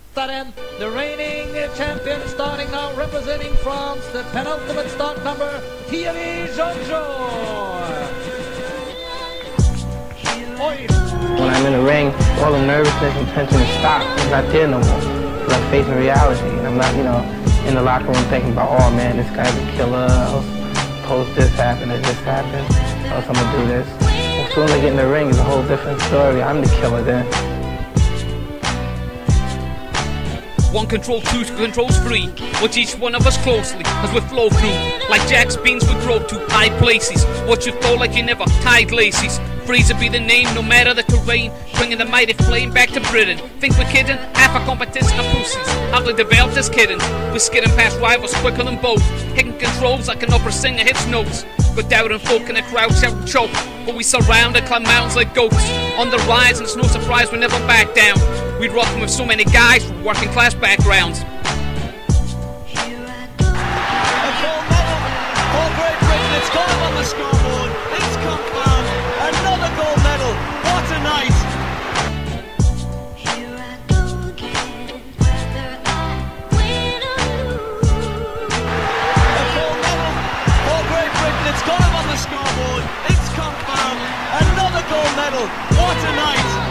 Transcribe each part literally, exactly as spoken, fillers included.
And the reigning champion starting now, representing France, the penultimate start number, Thierry Jean-Jean. When I'm in the ring, all the nervousness and tension is stopped. It's not there no more. Because I'm facing reality. And I'm not, you know, in the locker room thinking about, oh man, this guy's a killer. I'll post this happen, if this happens, else I'm gonna do this. As soon as I get in the ring, it's a whole different story. I'm the killer then. One control, two controls three. Watch each one of us closely as we flow through. Like Jack's beans we grow to high places. Watch you fall like you never tied laces. Fraser be the name, no matter the terrain. Bringing the mighty flame back to Britain. Think we're kidding? Half a competition of pussies. Hardly developed as kittens. We're skidding past rivals quicker than both. Hitting controls like an opera singer hits notes. Got doubt and folk in the crowd shout and choke. But we surround and climb mountains like goats. On the rise and it's no surprise we never back down. We rockin' with so many guys from working class backgrounds. A gold medal for Great Britain. It's gone on the scoreboard. It's confirmed. Another gold medal. What a night! A gold medal for Great Britain. It's gone on the scoreboard. It's confirmed. Another gold medal. What a night!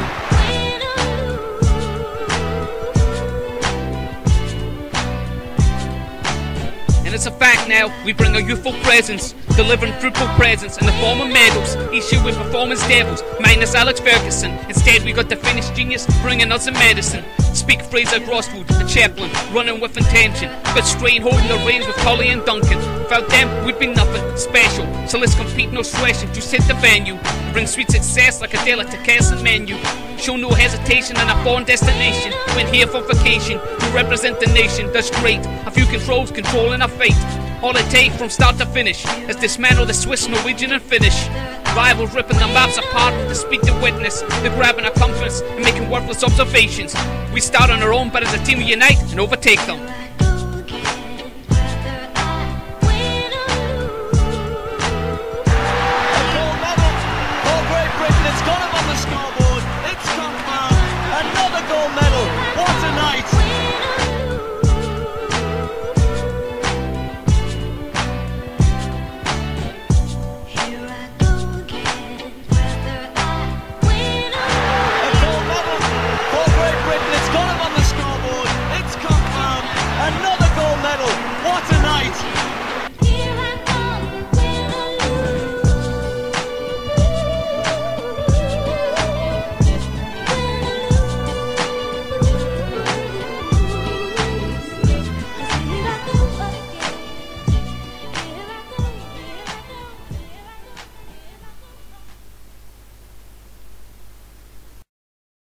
And it's a fact now, we bring a youthful presence, delivering fruitful presents in the form of medals. Each year we perform as devils, minus Alex Ferguson. Instead we got the Finnish genius bringing us a medicine. Speak Fraser Grosswood, the chaplain, running with intention. But strain holding the reins with Collie and Duncan. Without them we'd be nothing special, so let's compete, no sweating, just hit the venue. Bring sweet success like a delicatessen menu. Show no hesitation in a foreign destination. Went here for vacation, to represent the nation, that's great. A few controls controlling our fate. All it takes from start to finish is dismantle the Swiss, Norwegian and Finnish. Rivals ripping the maps apart with the speak to witness. They're grabbing our confidence and making worthless observations. We start on our own, but as a team we unite and overtake them.